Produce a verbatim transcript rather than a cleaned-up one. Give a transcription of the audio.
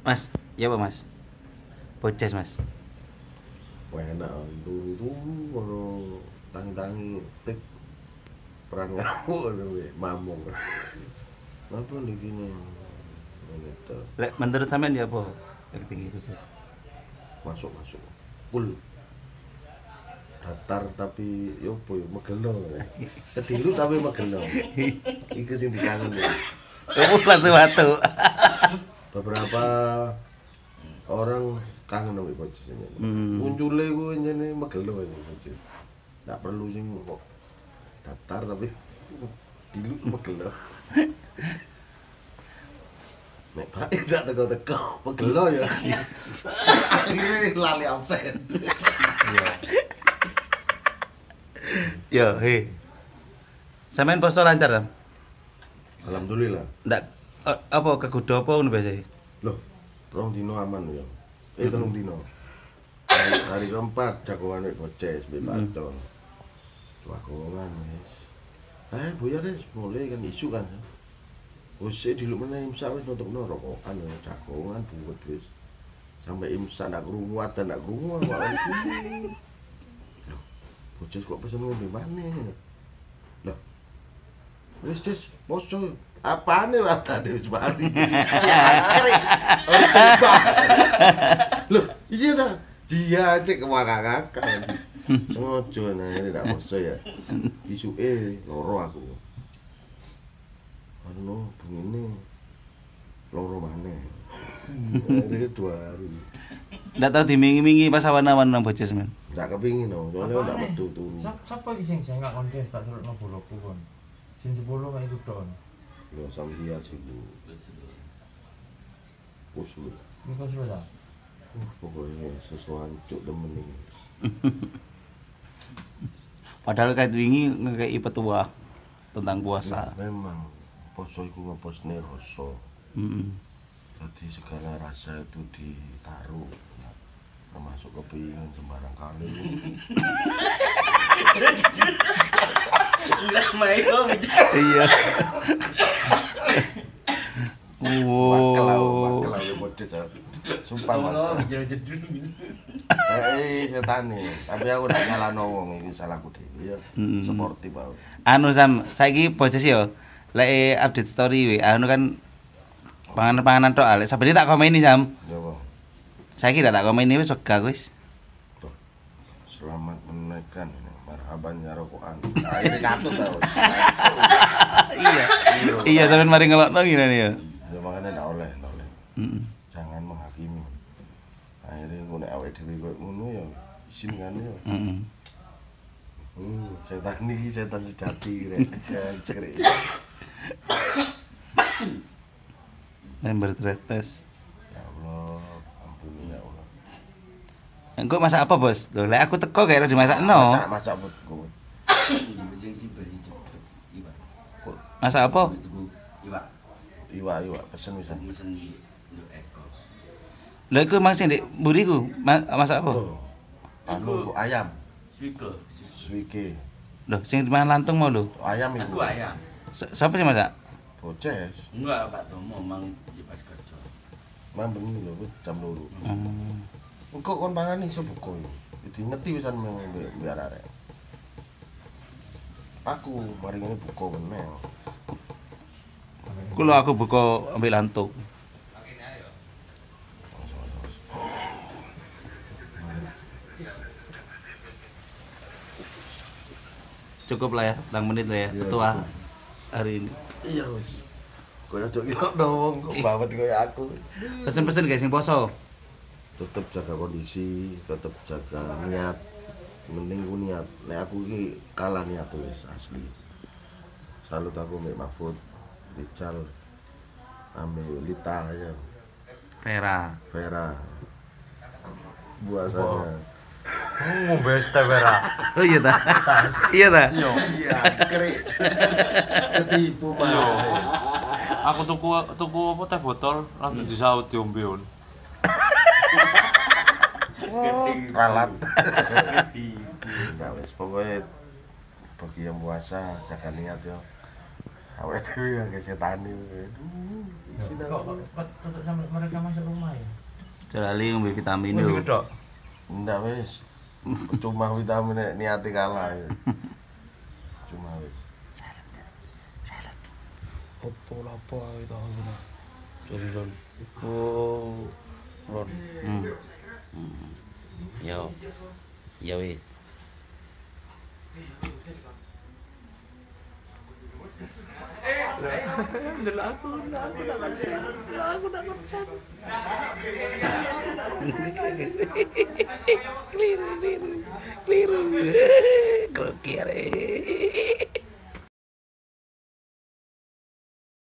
Mas, ya apa Mas? Boces Mas. Wah enak turu-turu ono tangi-tangi tik peran ngamuk ngono we, mamung. Apa niki ne? Ngene Lek menurut sampean ya apa? Yang tinggi boces. masuk masuk. Kul. Datar tapi yo apa yo megelo. Sedilu tapi megelo. Iku sing dikangen. Oh, langsung watu. Beberapa orang kangen sama Bocis ini. Hmm. Muncule ku njene megelo ini Bocis. Ndak perlu sing kok datar tapi dilu megelo. Nek bae ndak teko-teko megelo ya. Akhirnya lali absen. Yo, he. Sampean poso lancar, Ram? Alhamdulillah. Ndak eh, apa kegoda apa ngono biasa? Loh, rong dino aman ya. Eh telung dino. Hari, hari keempat jagoan wek Boces mbek Pacon. Jagoan wis. Eh, buyar wis mulai kan isu kan. Wis diluk meneh imsak wis nutupno rokokan ya jagongan buwet wis. Sampai imsak nak krungu ada nak krungu awak. Loh, Boces kok pesen ngombe maneh. Loh. Wis Des, poso. Apane watane wis mari. Loh, iya ta. Dia cek ngakak-ngakak. Sengaja nah ini ndak poso ya. Isuke loro aku. Anu begini loro maneh. Ini dua hari. Ndak tau dimingi-mingi pas awan-awan nang boces men. Ndak kepingin no, soalnya ndak metu turu. Sapa iki sing sing gak kontes tak turutno boloku kon. Sing sepuluh kayak iku don. Yo sam dia sih bu. Usul. Iku suwe ta. Uh, pokoknya sesuatu cuk demen ini. Padahal kayak wingi ngekei petua tentang puasa. Memang poso iku ngeposne rasa. Heeh. Jadi segala rasa itu ditaruh, termasuk kepingin sembarang kali. Enggak main kok. Iya. Wakel lah, Wow. wakel lah, bocet ya. Sumpah Oh, wakel. jedul gitu. Eh, setan nih. Tapi aku udah nyalano wong iki salahku dhewe ya. Mm. Sportif aku. Anu Sam, saiki boces yo. Lek update story we, anu kan panganan-panganan tok lek sabene tak komeni Sam. Ya apa? Saiki dak tak komeni wis wegah wis. Tuh. Selamat menaikkan ini. Marhaban ya rokokan. Akhirnya katut tau. Iya. Iya sampean mari ngelokno ngene ya. Ya makanya ndak oleh, ndak oleh. Heeh. Jangan menghakimi. Akhirnya gue nek awake dhewe koyo ngono ya isin kan ya. Heeh. Hmm, setan iki setan sejati rek. Jangkrik. Member tretes. Ya Allah, ampuni ya Allah. Engko masak apa, Bos? Lho, lek aku teko gak ero dimasakno. Masak masak buat gue. Sing ciber hijau. Iwa. Kok Masak apa? Iwa. iwa iwa pesen bisa. Mesen untuk Eko. Lho iku mang sing ndek mburiku, ma- masak apa? Oh, anu ayam, Swiko. swike. Lho, sing dimangan lantung mau lho. Ayam itu. Aku ayam. S- Siapa sih masak? Boces. Enggak, Pak Tomo mang ya pas kerja. Mang bengi lho jam loro. Hmm. Engko kon pangan iso buka iki. Dingeti pisan biar arek. Aku mari ngene buka meneh. Ku lho aku buka ambil lantung. Cukup lah ya, tentang menit lah ya, Iya, ketua cukup. hari ini. Iya wis. Kaya cok iki dong, kok banget kaya aku. Pesen-pesen guys sing poso. Tetep jaga kondisi, tetep jaga niat. Mending ku niat. Nek aku iki kalah niat wis asli. Salut aku mbek Mahfud, Ical, ambil Lita ya, Vera. Vera. Buasanya. Ngombe es teh Vera. Oh iya ta. Iya ta. Iya, keren. Ketipu Pak. Aku tuku tuku apa teh botol langsung disaut diombeon. Ralat. Ya wis pokoknya bagi yang puasa jaga niat ya. Awake dhewe ya kesetan iki. Aduh, isi Kok kok tutup sampai mereka masuk rumah ya? Jalali ngombe vitamin Wis yo. gedok. Ndak wis. Cuma vitamin nek niate kalah. Ya. Cuma wis. Opo lapo ae to ngono. Jadi lon. Oh. Lon. Hmm. Hmm. Yo. Ya wis. Delok aku, aku tak konsen. Aku tak konsen. Keliru, keliru, keliru. Kroki arek.